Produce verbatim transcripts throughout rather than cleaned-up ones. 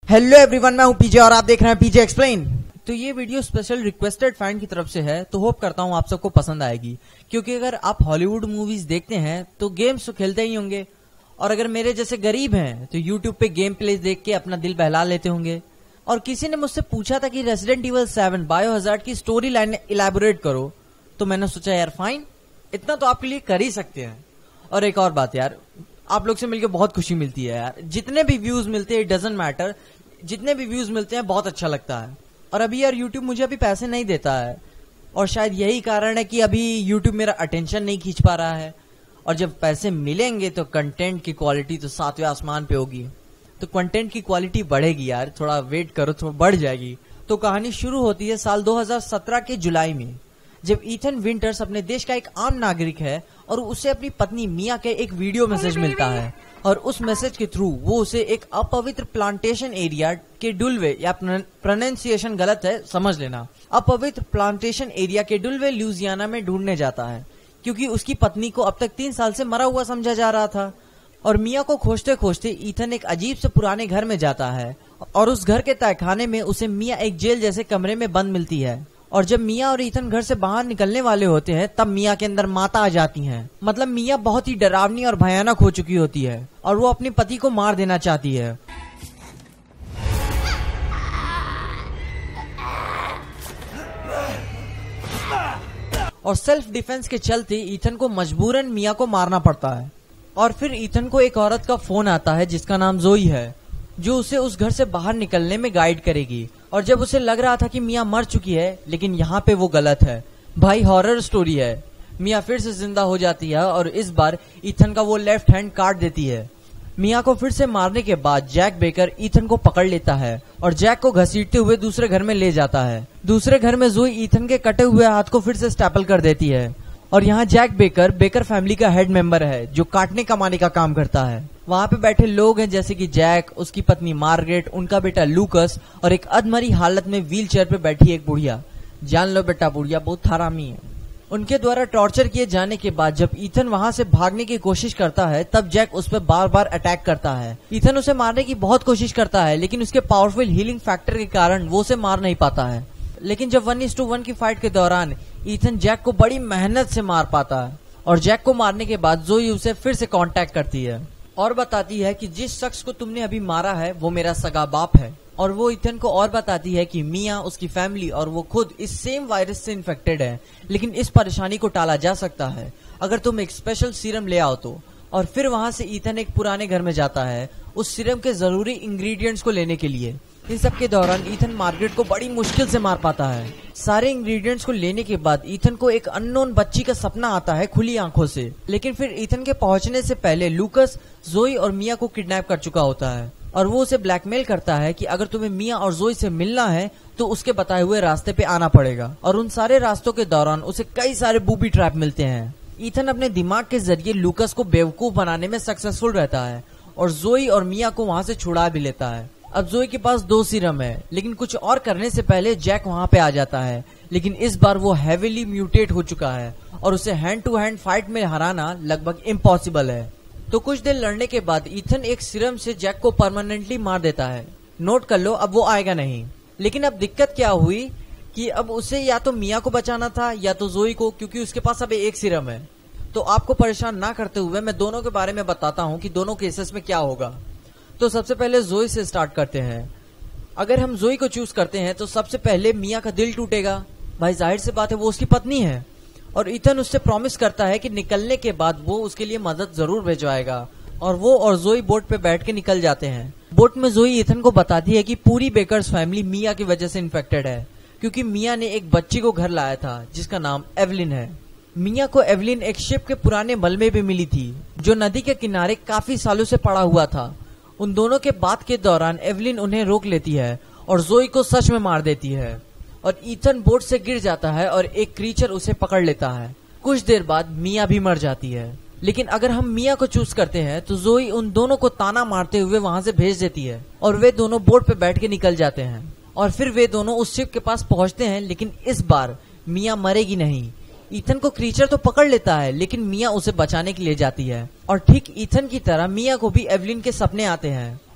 Hello everyone, मैं हूं पीजे और आप देख रहे हैं पीजे एक्सप्लेन। तो ये वीडियो स्पेशल रिक्वेस्टेड फैन की तरफ से है, तो होप करता हूं आप सबको पसंद आएगी। क्योंकि अगर आप हॉलीवुड मूवीज देखते हैं तो गेम्स तो खेलते ही होंगे, और अगर मेरे जैसे गरीब हैं तो यूट्यूब पे गेम प्ले देख के अपना दिल बहला लेते होंगे। और किसी ने मुझसे पूछा था कि रेसिडेंट इविल सेवन बायोहजार्ड की स्टोरी लाइन इलैबोरेट करो, तो मैंने सोचा यार फाइन, इतना तो आपके लिए कर ही सकते हैं। और एक और बात यार, आप लोग से मिलकर बहुत खुशी मिलती है यार। जितने भी व्यूज मिलते हैं, इट डजंट मैटर, जितने भी व्यूज मिलते हैं बहुत अच्छा लगता है। और अभी यार यूट्यूब मुझे अभी पैसे नहीं देता है, और शायद यही कारण है कि अभी यूट्यूब मेरा अटेंशन नहीं खींच पा रहा है। और जब पैसे मिलेंगे तो कंटेंट की क्वालिटी तो सातवें आसमान पे होगी, तो कंटेंट की क्वालिटी बढ़ेगी यार, थोड़ा वेट करो, थोड़ा बढ़ जाएगी। तो कहानी शुरू होती है साल दो हज़ार सत्रह के जुलाई में, जब ईथन विंटर्स अपने देश का एक आम नागरिक है और उसे अपनी पत्नी मिया के एक वीडियो मैसेज मिलता है। और उस मैसेज के थ्रू वो उसे एक अपवित्र प्लांटेशन एरिया के डुलवे, या प्रोनाउंसिएशन गलत है समझ लेना, अपवित्र प्लांटेशन एरिया के डुलवे लुइसियाना में ढूंढने जाता है, क्योंकि उसकी पत्नी को अब तक तीन साल से मरा हुआ समझा जा रहा था। और मिया को खोजते खोजते ईथन एक अजीब से पुराने घर में जाता है, और उस घर के तहखाने में उसे मिया एक जेल जैसे कमरे में बंद मिलती है। और जब मिया और ईथन घर से बाहर निकलने वाले होते हैं, तब मिया के अंदर माता आ जाती हैं। मतलब मिया बहुत ही डरावनी और भयानक हो चुकी होती है, और वो अपने पति को मार देना चाहती है। और सेल्फ डिफेंस के चलते ईथन को मजबूरन मिया को मारना पड़ता है। और फिर ईथन को एक औरत का फोन आता है जिसका नाम जोई है, जो उसे उस घर से बाहर निकलने में गाइड करेगी। और जब उसे लग रहा था कि मिया मर चुकी है, लेकिन यहाँ पे वो गलत है भाई, हॉरर स्टोरी है। मिया फिर से जिंदा हो जाती है, और इस बार ईथन का वो लेफ्ट हैंड काट देती है। मिया को फिर से मारने के बाद जैक बेकर ईथन को पकड़ लेता है और जैक को घसीटते हुए दूसरे घर में ले जाता है। दूसरे घर में जोई ईथन के कटे हुए हाथ को फिर से स्टैपल कर देती है। और यहाँ जैक बेकर बेकर फैमिली का हेड मेंबर है, जो काटने कमाने का काम करता है। वहाँ पे बैठे लोग हैं जैसे कि जैक, उसकी पत्नी मार्गरेट, उनका बेटा लूकस, और एक अधमरी हालत में व्हील चेयर पे बैठी एक बुढ़िया। जान लो बेटा, बुढ़िया बहुत हरामी है। उनके द्वारा टॉर्चर किए जाने के बाद जब ईथन वहाँ से भागने की कोशिश करता है, तब जैक उस पर बार बार अटैक करता है। ईथन उसे मारने की बहुत कोशिश करता है, लेकिन उसके पावरफुल हीलिंग फैक्टर के कारण वो उसे मार नहीं पाता है। लेकिन जब वन इज टू वन की फाइट के दौरान ईथन जैक को बड़ी मेहनत से मार पाता है। और जैक को मारने के बाद जोई उसे फिर से कांटेक्ट करती है और बताती है कि जिस शख्स को तुमने अभी मारा है वो मेरा सगा बाप है। और वो ईथन को और बताती है कि मिया, उसकी फैमिली और वो खुद इस सेम वायरस से इन्फेक्टेड है, लेकिन इस परेशानी को टाला जा सकता है अगर तुम एक स्पेशल सीरम ले आओ तो। और फिर वहाँ से ईथन एक पुराने घर में जाता है उस सीरम के जरूरी इंग्रेडिएंट्स को लेने के लिए। इन सब के दौरान ईथन मार्गरेट को बड़ी मुश्किल से मार पाता है। सारे इंग्रेडिएंट्स को लेने के बाद ईथन को एक अननोन बच्ची का सपना आता है खुली आंखों से। लेकिन फिर ईथन के पहुंचने से पहले लूकस जोई और मिया को किडनैप कर चुका होता है, और वो उसे ब्लैकमेल करता है कि अगर तुम्हें मिया और जोई से मिलना है तो उसके बताए हुए रास्ते पे आना पड़ेगा। और उन सारे रास्तों के दौरान उसे कई सारे बूबी ट्रैप मिलते हैं। ईथन अपने दिमाग के जरिए लूकस को बेवकूफ बनाने में सक्सेसफुल रहता है, और जोई और मिया को वहाँ से छुड़ा भी लेता है। अब जोई के पास दो सीरम है, लेकिन कुछ और करने से पहले जैक वहाँ पे आ जाता है। लेकिन इस बार वो हेवीली म्यूटेट हो चुका है, और उसे हैंड टू हैंड फाइट में हराना लगभग इम्पॉसिबल है। तो कुछ देर लड़ने के बाद ईथन एक सीरम से जैक को परमानेंटली मार देता है। नोट कर लो, अब वो आएगा नहीं। लेकिन अब दिक्कत क्या हुई कि अब उसे या तो मिया को बचाना था या तो जोई को, क्योंकि उसके पास अब एक सीरम है। तो आपको परेशान ना करते हुए मैं दोनों के बारे में बताता हूँ कि दोनों केसेस में क्या होगा। तो सबसे पहले जोई से स्टार्ट करते हैं। अगर हम जोई को चूज करते हैं तो सबसे पहले मिया का दिल टूटेगा भाई, जाहिर सी बात है वो उसकी पत्नी है। और ईथन उससे प्रॉमिस करता है कि निकलने के बाद वो उसके लिए मदद जरूर भिजवाएगा। और वो और जोई बोट पे बैठ के निकल जाते हैं। बोट में जोई ईथन को बताती है कि पूरी बेकर्स फैमिली मिया की वजह से इन्फेक्टेड है, क्योंकि मिया ने एक बच्ची को घर लाया था जिसका नाम एवलिन है। मिया को एवलिन एक शिप के पुराने मलबे पे मिली थी, जो नदी के किनारे काफी सालों से पड़ा हुआ था। उन दोनों के बात के दौरान एवलिन उन्हें रोक लेती है और जोई को सच में मार देती है। और ईथन बोट से गिर जाता है और एक क्रीचर उसे पकड़ लेता है। कुछ देर बाद मिया भी मर जाती है। लेकिन अगर हम मिया को चूज करते हैं तो जोई उन दोनों को ताना मारते हुए वहां से भेज देती है, और वे दोनों बोट पे बैठ के निकल जाते हैं। और फिर वे दोनों उस शिप के पास पहुंचते हैं, लेकिन इस बार मिया मरेगी नहीं। ईथन को क्रीचर तो पकड़ लेता है, लेकिन मिया उसे बचाने के लिए जाती है। और ठीक ईथन की तरह मिया को भी एवलिन के सपने आते हैं,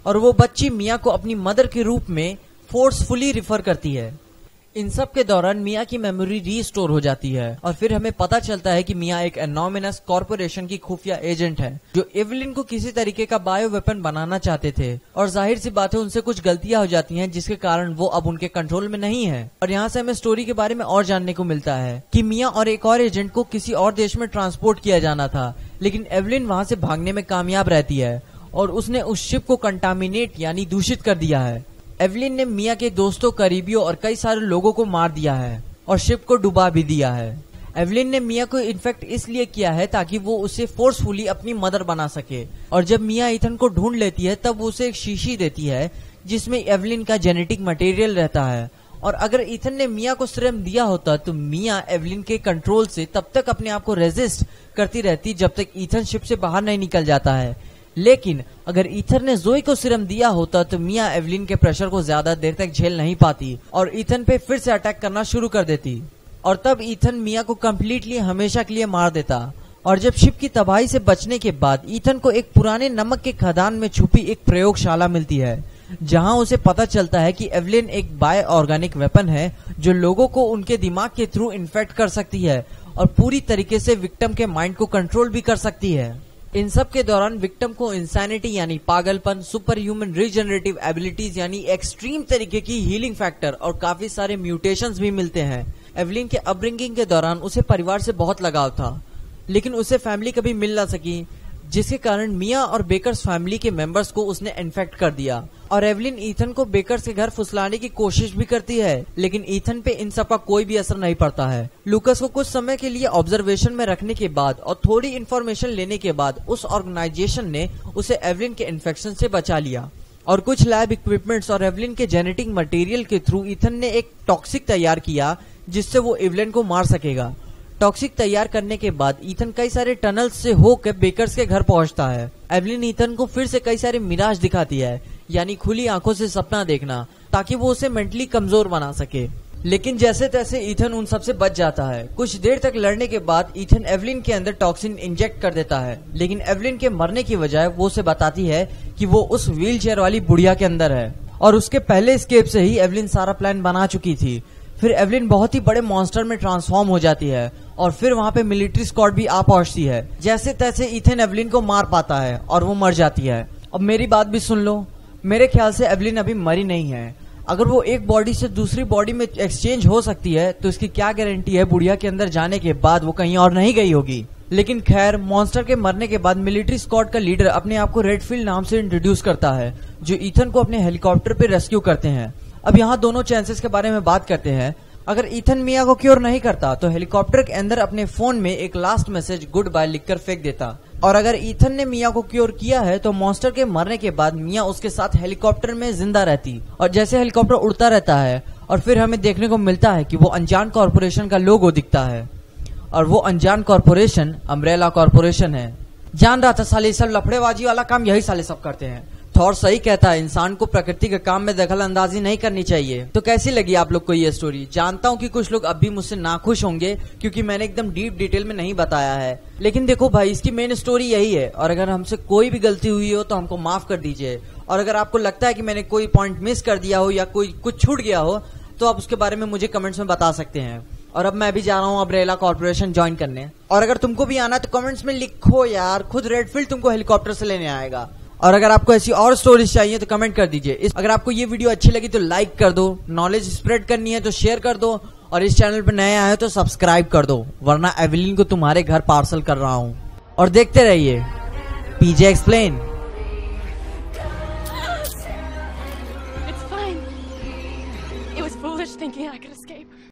और वो बच्ची मिया को अपनी मदर के रूप में फोर्सफुली रिफर करती है। इन सब के दौरान मिया की मेमोरी रीस्टोर हो जाती है और फिर हमें पता चलता है कि मिया एक एनोमिनस कॉर्पोरेशन की खुफिया एजेंट है जो एवलिन को किसी तरीके का बायो वेपन बनाना चाहते थे, और जाहिर सी बात है उनसे कुछ गलतियां हो जाती हैं जिसके कारण वो अब उनके कंट्रोल में नहीं है। और यहाँ से हमें स्टोरी के बारे में और जानने को मिलता है कि मिया और एक और एजेंट को किसी और देश में ट्रांसपोर्ट किया जाना था, लेकिन एवलिन वहाँ से भागने में कामयाब रहती है और उसने उस शिप को कंटामिनेट यानी दूषित कर दिया है। एवलिन ने मिया के दोस्तों, करीबियों और कई सारे लोगों को मार दिया है और शिप को डुबा भी दिया है। एवलिन ने मिया को इन्फेक्ट इसलिए किया है ताकि वो उसे फोर्सफुली अपनी मदर बना सके, और जब मिया ईथन को ढूंढ लेती है तब वो उसे एक शीशी देती है जिसमें एवलिन का जेनेटिक मटेरियल रहता है। और अगर ईथन ने मिया को सीरम दिया होता तो मिया एवलिन के कंट्रोल से तब तक अपने आप को रेजिस्ट करती रहती जब तक ईथन शिप से बाहर नहीं निकल जाता है, लेकिन अगर ईथन ने जोई को सीरम दिया होता तो मिया एवलिन के प्रेशर को ज्यादा देर तक झेल नहीं पाती और ईथन पे फिर से अटैक करना शुरू कर देती, और तब ईथन मिया को कम्प्लीटली हमेशा के लिए मार देता। और जब शिप की तबाही से बचने के बाद ईथन को एक पुराने नमक के खदान में छुपी एक प्रयोगशाला मिलती है जहां उसे पता चलता है कि एवलिन एक बायो ऑर्गेनिक वेपन है जो लोगों को उनके दिमाग के थ्रू इन्फेक्ट कर सकती है और पूरी तरीके से विक्टिम के माइंड को कंट्रोल भी कर सकती है। इन सब के दौरान विक्टिम को इंसैनिटी यानी पागलपन, सुपर ह्यूमन रीजनरेटिव एबिलिटीज यानी एक्सट्रीम तरीके की हीलिंग फैक्टर और काफी सारे म्यूटेशंस भी मिलते हैं। एवलिन के अपब्रिंगिंग के दौरान उसे परिवार से बहुत लगाव था, लेकिन उसे फैमिली कभी मिल ना सकी, जिसके कारण मिया और बेकर्स फैमिली के मेंबर्स को उसने इन्फेक्ट कर दिया। और एवलिन ईथन को बेकर्स के घर फुसलाने की कोशिश भी करती है, लेकिन ईथन पे इन सब का कोई भी असर नहीं पड़ता है। लूकस को कुछ समय के लिए ऑब्जर्वेशन में रखने के बाद और थोड़ी इन्फॉर्मेशन लेने के बाद उस ऑर्गेनाइजेशन ने उसे एवलिन के इन्फेक्शन से बचा लिया, और कुछ लैब इक्विपमेंट्स और एवलिन के जेनेटिक मटेरियल के थ्रू ईथन ने एक टॉक्सिक तैयार किया जिससे वो एवलिन को मार सकेगा। टॉक्सिक तैयार करने के बाद ईथन कई सारे टनल्स से होकर बेकर्स के घर पहुंचता है। एवलिन ईथन को फिर से कई सारे मिराज दिखाती है, यानी खुली आंखों से सपना देखना, ताकि वो उसे मेंटली कमजोर बना सके, लेकिन जैसे तैसे ईथन उन सबसे बच जाता है। कुछ देर तक लड़ने के बाद ईथन एवलिन के अंदर टॉक्सिन इंजेक्ट कर देता है, लेकिन एवलिन के मरने की बजाय वो उसे बताती है कि वो उस व्हील चेयर वाली बुढ़िया के अंदर है, और उसके पहले एस्केप से ही एवलिन सारा प्लान बना चुकी थी। फिर एवलिन बहुत ही बड़े मॉन्स्टर में ट्रांसफॉर्म हो जाती है और फिर वहाँ पे मिलिट्री स्क्वाड भी आ पहुंचती है। जैसे तैसे ईथन एवलिन को मार पाता है और वो मर जाती है। अब मेरी बात भी सुन लो, मेरे ख्याल से एवलिन अभी मरी नहीं है। अगर वो एक बॉडी से दूसरी बॉडी में एक्सचेंज हो सकती है तो इसकी क्या गारंटी है बुढ़िया के अंदर जाने के बाद वो कहीं और नहीं गई होगी। लेकिन खैर, मॉन्स्टर के मरने के बाद मिलिट्री स्क्वाड का लीडर अपने आप को रेडफील्ड नाम से इंट्रोड्यूस करता है, जो ईथन को अपने हेलीकॉप्टर पे रेस्क्यू करते हैं। अब यहाँ दोनों चांसेस के बारे में बात करते हैं। अगर ईथन मिया को क्योर नहीं करता तो हेलीकॉप्टर के अंदर अपने फोन में एक लास्ट मैसेज गुड बाय लिखकर फेंक देता, और अगर ईथन ने मिया को क्योर किया है तो मॉन्स्टर के मरने के बाद मिया उसके साथ हेलीकॉप्टर में जिंदा रहती, और जैसे हेलीकॉप्टर उड़ता रहता है और फिर हमें देखने को मिलता है कि वो अनजान कॉर्पोरेशन का लोगो दिखता है, और वो अनजान कॉर्पोरेशन अम्ब्रेला कॉर्पोरेशन है। जान रहा था साले सब लफड़ेबाजी वाला काम यही साले सब करते हैं। थॉर सही कहता है, इंसान को प्रकृति के काम में दखल अंदाजी नहीं करनी चाहिए। तो कैसी लगी आप लोग को ये स्टोरी? जानता हूँ कि कुछ लोग अब भी मुझसे नाखुश होंगे क्योंकि मैंने एकदम डीप डिटेल में नहीं बताया है, लेकिन देखो भाई, इसकी मेन स्टोरी यही है, और अगर हमसे कोई भी गलती हुई हो तो हमको माफ कर दीजिए। और अगर आपको लगता है कि मैंने कोई पॉइंट मिस कर दिया हो या कोई कुछ छूट गया हो तो आप उसके बारे में मुझे कमेंट्स में बता सकते हैं। और अब मैं भी जा रहा हूँ अम्ब्रेला कॉर्पोरेशन ज्वाइन करने, और अगर तुमको भी आना तो कमेंट्स में लिखो यार, खुद रेडफील्ड तुमको हेलीकॉप्टर से लेने आएगा। और अगर आपको ऐसी और स्टोरीज चाहिए तो कमेंट कर दीजिए। इस अगर आपको ये वीडियो अच्छी लगी तो लाइक कर दो, नॉलेज स्प्रेड करनी है तो शेयर कर दो, और इस चैनल पर नए आए हो तो सब्सक्राइब कर दो, वरना एवलिन को तुम्हारे घर पार्सल कर रहा हूँ। और देखते रहिए PJ explain. It's fine. It was foolish thinking I could escape.